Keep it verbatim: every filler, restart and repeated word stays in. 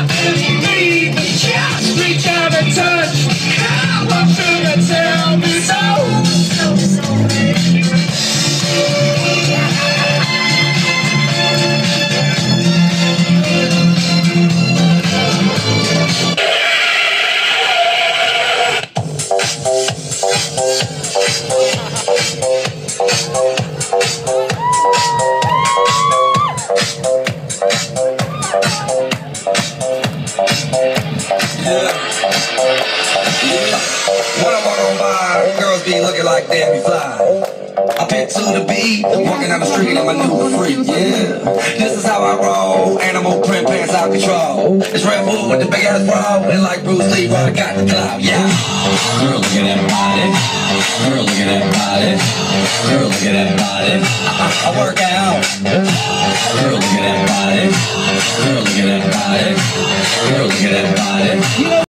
Need just reach out and touch. Come up to the tell me so. So, so Yeah. Yeah. When I walk on by, girls be looking like they be fly. I pick to the beat, walking down the street, I'm a new freak, yeah. This is how I roll, animal print pants out control. It's Red Bull with the big ass bra, and like Bruce Lee, bro, I got the clout, yeah. Girl, look at that body. Girl, look at that body. Girl, look at that body. I, I work out. Girl, look at that body. Girl, look at that body. Girl, look at that body.